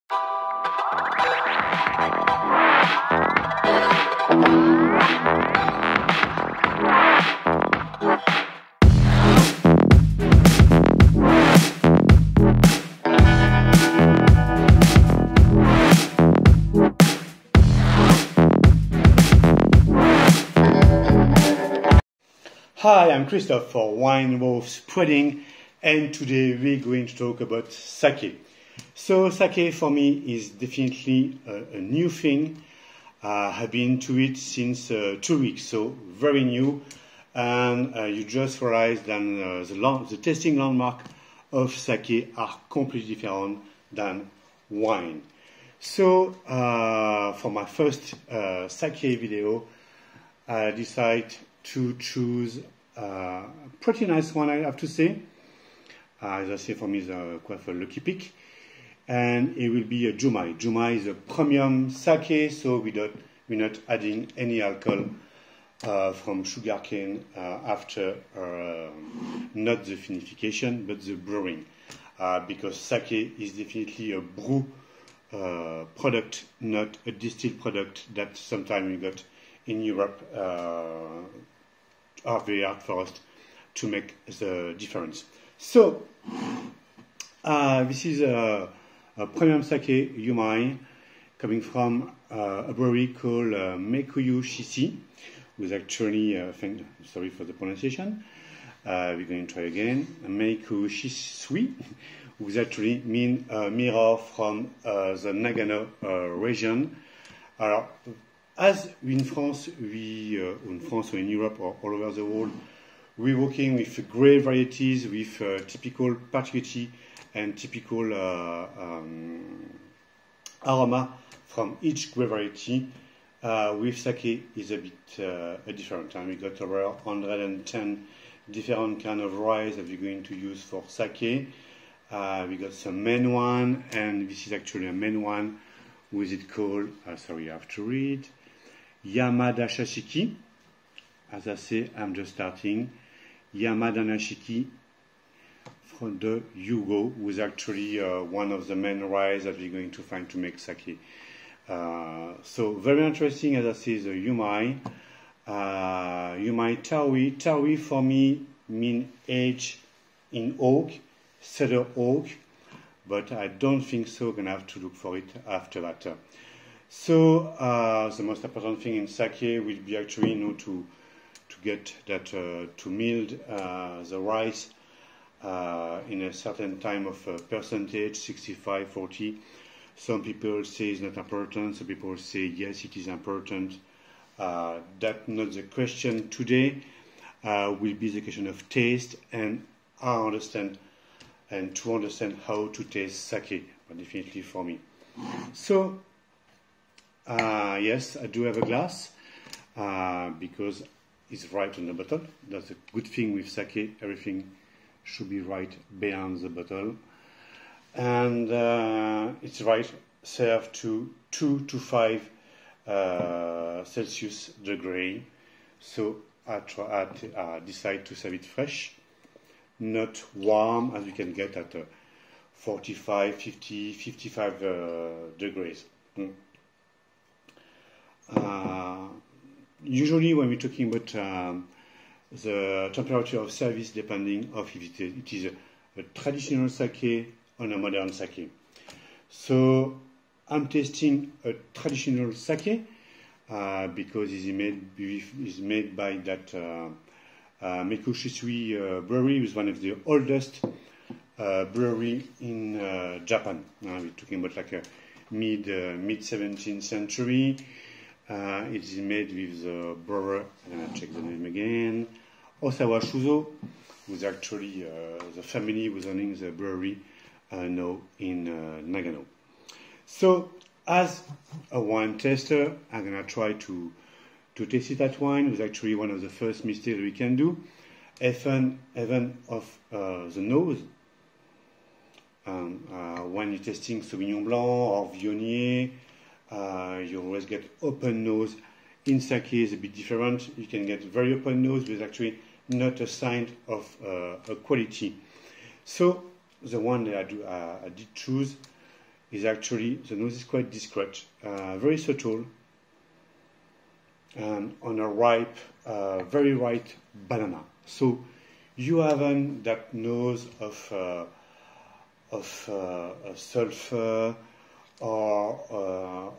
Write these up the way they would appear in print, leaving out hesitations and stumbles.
Hi, I'm Christophe for Wine Wolf Spreading, and today we're going to talk about sake. So sake for me is definitely a new thing. I've been into it since 2 weeks, so very new. And you just realized that the tasting landmark of sake are completely different than wine. So for my first sake video, I decided to choose a pretty nice one, I have to say. As I say, for me, it's quite a lucky pick. And it will be a Jumai. Jumai is a premium sake, so we're not adding any alcohol from sugarcane after not the vinification, but the brewing. Because sake is definitely a brew product, not a distilled product that sometimes we got in Europe are very hard for us to make the difference. So this is a premium sake Yumai coming from a brewery called Meikuyu Shishi, who's actually sorry for the pronunciation. We're going to try again. Meikuyu Shishi, who's actually mean mirror from the Nagano region. As in France, or in Europe or all over the world, we're working with great varieties, with typical particularity and typical aroma from each grape variety. With sake is a bit different. We got over 110 different kind of rice that we're going to use for sake. We got some main one, and this is actually a main one. Who is it called? Sorry, I have to read. Yamada Shashiki. As I say, I'm just starting. Yamada Nashiki from the Yugo, who is actually one of the main rice that we're going to find to make sake. So very interesting, as I say, the Yumai. Yumai Tawi. Tawi for me mean aged in oak, cedar oak, but I don't think so. Gonna have to look for it after that. So the most important thing in sake will be actually to get that to mild the rice in a certain time of percentage, 65-40. Some people say it's not important. Some people say yes, it is important. That's not the question today. Will be the question of taste and I understand and to understand how to taste sake, but definitely for me. So yes, I do have a glass because it's right on the bottle. That's a good thing with sake. Everything should be right behind the bottle. And it's right served to 2 to 5 Celsius degree. So I decide to serve it fresh, not warm as we can get at 45, 50, 55 degrees. Usually when we're talking about the temperature of service, depending of if it is a traditional sake or a modern sake. So I'm tasting a traditional sake because it's made by that Meikuyu Shishi brewery, which is one of the oldest brewery in Japan. We're talking about like a mid 17th century. It is made with the brewer, I'm going to check the name again, Osawa Shuzo, who's actually the family who's owning the brewery now in Nagano. So, as a wine tester, I'm going to try to taste it at wine. It's actually one of the first mistakes we can do. Even of the nose. When you're testing Sauvignon Blanc or Viognier, you always get open nose. In sake is a bit different. You can get very open nose, but actually not a sign of a quality. So the one that I did choose is actually, the nose is quite discreet, very subtle, and on a ripe, very ripe banana. So you haven't that nose of sulfur or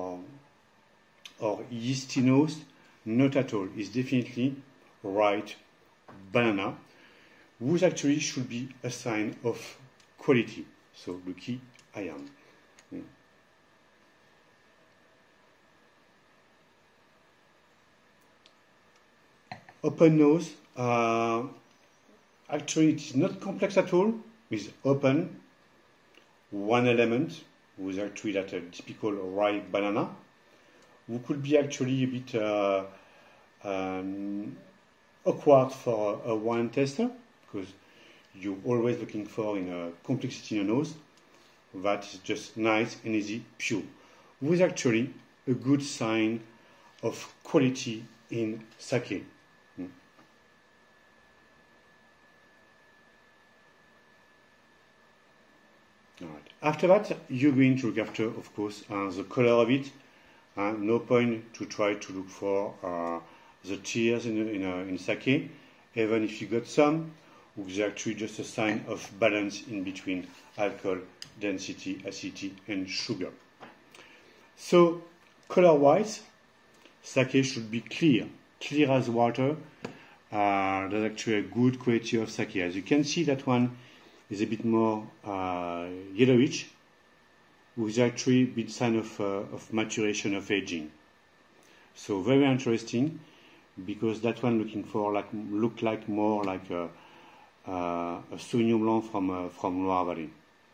yeasty nose, not at all. It's definitely ripe banana, which actually should be a sign of quality. So lucky I am. Open nose. Actually, it is not complex at all. It's open, one element, with actually that typical ripe banana, who could be actually a bit awkward for a wine tester, because you're always looking for in a complexity in a nose. That is just nice and easy, pure, with actually a good sign of quality in sake. All right. After that, you're going to look after, of course, the color of it. No point to try to look for the tears in sake, even if you got some, which is actually just a sign of balance in between alcohol, density, acidity, and sugar. So, color-wise, sake should be clear as water. There's actually a good quality of sake. As you can see, that one is a bit more yellowish, with actually a bit sign of maturation, of aging. So very interesting, because that one look like more like a Sauvignon Blanc from Loire Valley.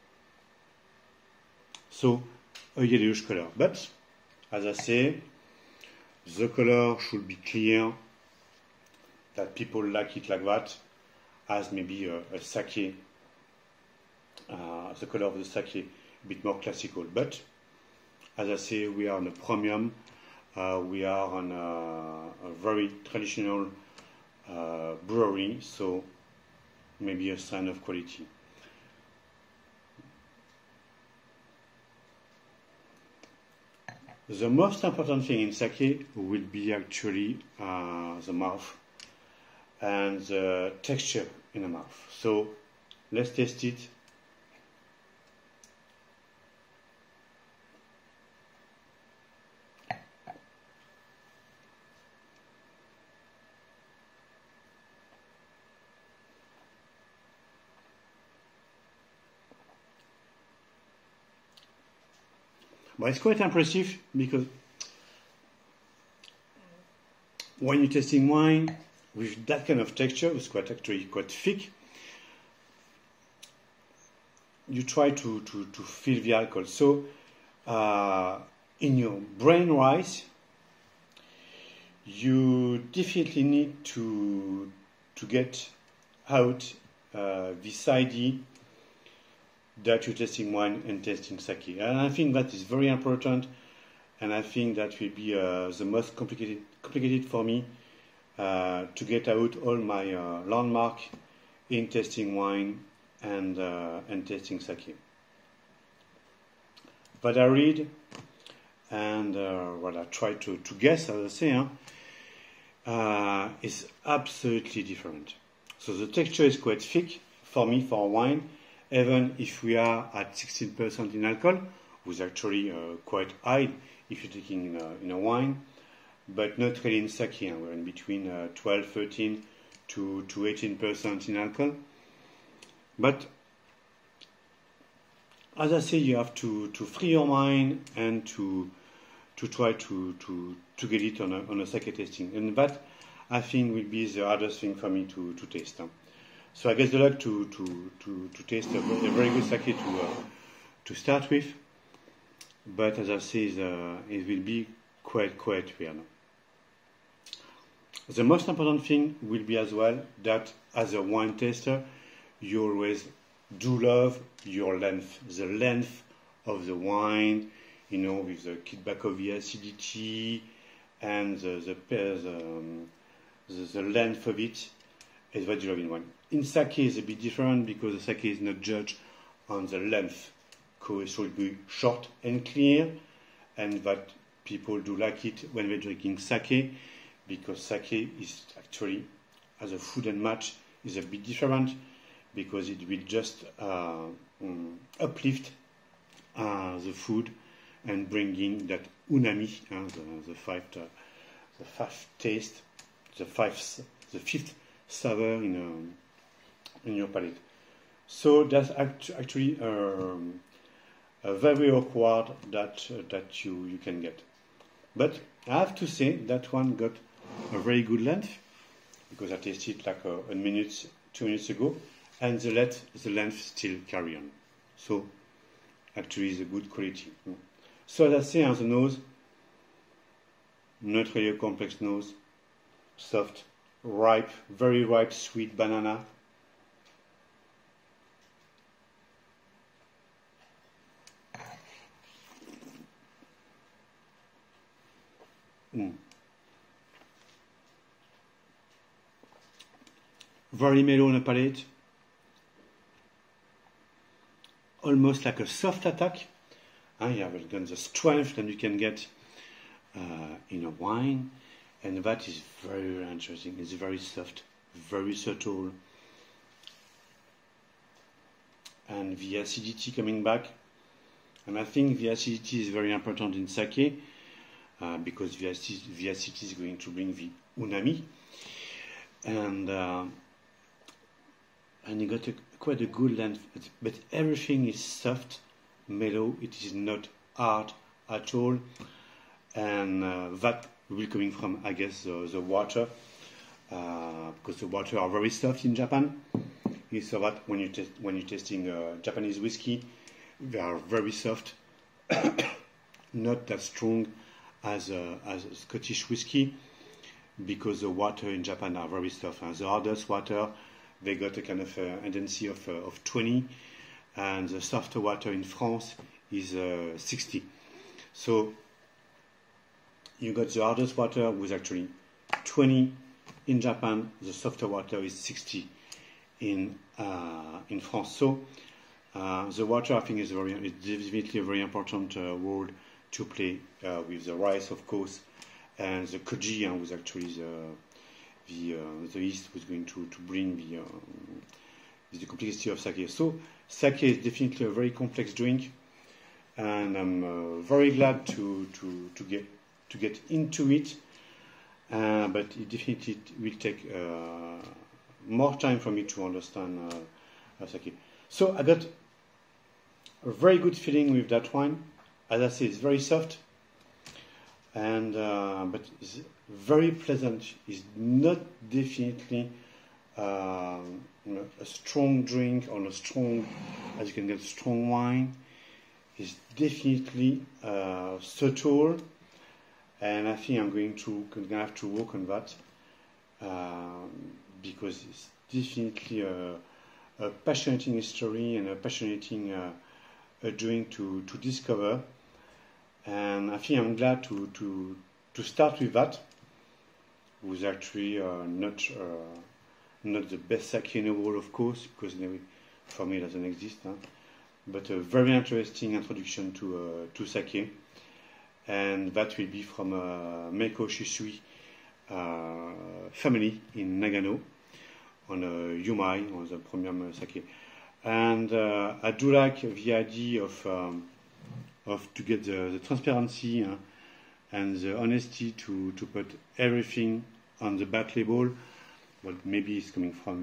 So a yellowish color, but as I say, the color should be clear, that people like it like that, as maybe a sake. The color of the sake a bit more classical, but as I say, we are on a premium, we are on a very traditional brewery, so maybe a sign of quality. The most important thing in sake will be actually the mouth and the texture in the mouth. So let's taste it. But it's quite impressive, because when you're tasting wine with that kind of texture, it's actually quite thick, you try to feel the alcohol. So in your brain wise, you definitely need to get out this idea that you're tasting wine and tasting sake. And I think that is very important, and I think that will be the most complicated for me to get out all my landmark in tasting wine and tasting sake. What I read and what I try to guess, as I say, is absolutely different. So the texture is quite thick for me for wine, even if we are at 16% in alcohol, which is actually quite high if you're taking in a wine, but not really in sake. We're in between 12, 13 to 18% in alcohol. But as I say, you have to free your mind and to try to get it on a sake tasting, and that I think will be the hardest thing for me to taste. So I guess the luck to taste a very good sake to start with, but as I say, it will be quite weird. The most important thing will be as well that as a wine taster, you always do love your length, the length of the wine, with the kickback of the acidity and the length of it is what you love in wine. In sake is a bit different, because the sake is not judged on the length it should be short and clear, and that people do like it when they're drinking sake, because sake is actually, as a food and match, is a bit different, because it will just uplift the food and bring in that umami, the fifth savor in your palate. So that's actually a very awkward that you can get. But I have to say that one got a very good length, because I tasted like a minute, 2 minutes ago, and the length still carry on. So actually it's a good quality. So as I say, on the nose, not really a complex nose, soft, ripe, very ripe, sweet banana. Very mellow on the palate, almost like a soft attack. You have again the strength that you can get in a wine, and that is very, very interesting. It's very soft, very subtle, and the acidity coming back. And I think the acidity is very important in sake, because the acidity is going to bring the umami, and you got quite a good length, but everything is soft, mellow. It is not hard at all, and that will coming from, I guess, the water, because the water are very soft in Japan. You saw that when you're tasting Japanese whiskey, they are very soft, not that strong as Scottish whiskey, because the water in Japan are very soft. And the hardest water, they got a kind of tendency of 20, and the softer water in France is 60. So you got the hardest water with actually 20 in Japan. The softer water is 60 in France. So the water, I think, is definitely a very important role to play with the rice, of course, and the koji, was actually the yeast was going to bring the complexity of sake. So sake is definitely a very complex drink, and I'm very glad to get into it. But it definitely will take more time for me to understand sake. So I got a very good feeling with that wine. As I say, it's very soft, and but it's very pleasant. It's not definitely a strong drink or a strong, as you can get, strong wine. It's definitely subtle, and I think I'm going to have to work on that, because it's definitely a fascinating story and a fascinating drink to discover. And I think I'm glad to start with that. It was actually not the best sake in the world, of course, because for me it doesn't exist. But a very interesting introduction to sake, and that will be from Meiko Shisui family in Nagano on Yumai, on the premium sake. And I do like the idea of to get the transparency and the honesty to put everything on the back label. Well, maybe it's coming from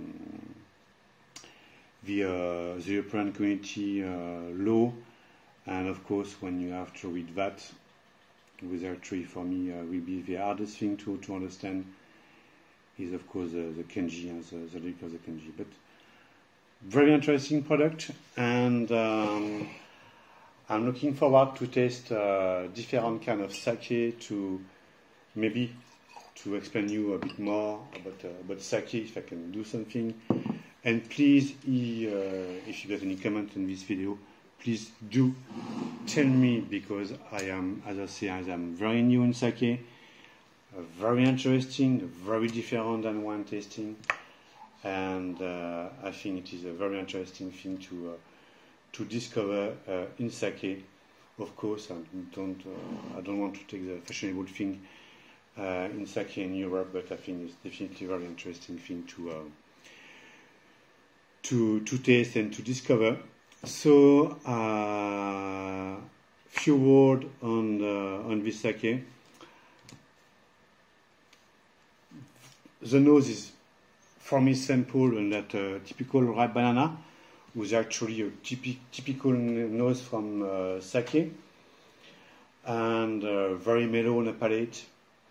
the European Community law, and of course when you have to read that, which actually for me will be the hardest thing to understand, is of course the Kenji and the lyric of the Kenji. But very interesting product, and I'm looking forward to taste different kind of sake, to maybe to explain you a bit more about sake, if I can do something. And please, if you got any comment on this video, please do tell me, because I am, as I say, I'm very new in sake, very interesting, very different than wine tasting, and I think it is a very interesting thing to discover in sake. Of course, I don't want to take the fashionable thing in sake in Europe, but I think it's definitely a very interesting thing to taste and to discover. So, few words on this sake. The nose is, for me, simple and that typical ripe banana, was actually a typical nose from sake, and very mellow on the palate.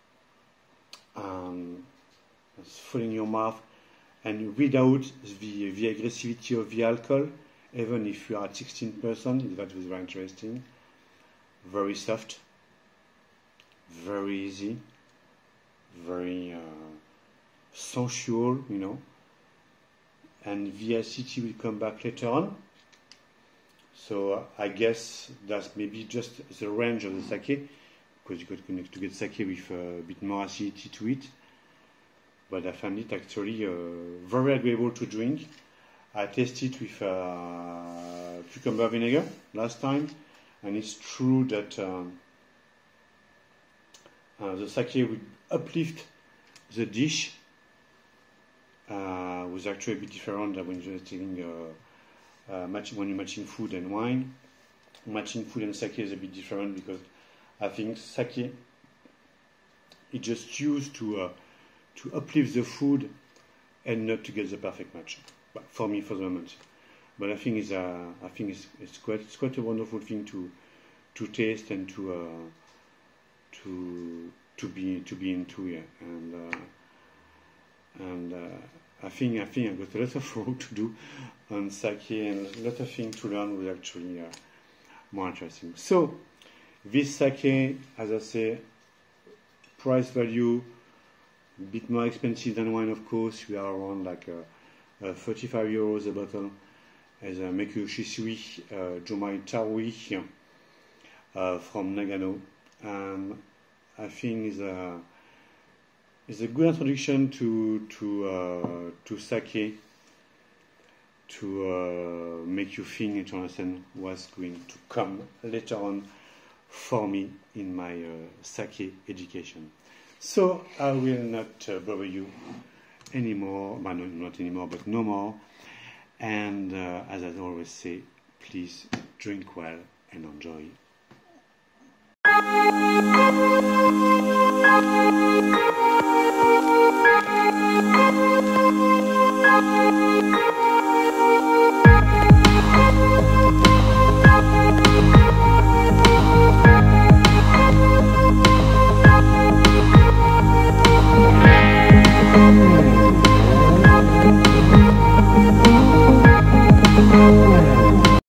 It's full in your mouth, and without the aggressivity of the alcohol, even if you are at 16%, that was very interesting. Very soft, very easy, very sensual, and the acidity will come back later on. So I guess that's maybe just the range of the sake, because you got to get sake with a bit more acidity to it. But I found it actually very agreeable to drink. I tasted with cucumber vinegar last time, and it's true that the sake would uplift the dish. Was actually a bit different than when you're taking when you're matching food and wine. Matching food and sake is a bit different because I think sake is just used to uplift the food and not to get the perfect match. But for me, for the moment. But I think it's quite a wonderful thing to taste and to be into here. And I think I've got a lot of work to do on sake and a lot of things to learn was actually more interesting. So this sake, as I say, price value, a bit more expensive than wine, of course. We are around like 35 euros a bottle. As a Meikyo Shisui Jomai Tarui from Nagano. I think is a good introduction to sake, to make you think and to understand what's going to come later on for me in my sake education. So I will not bother you anymore, well, not anymore, but no more. And as I always say, please drink well and enjoy.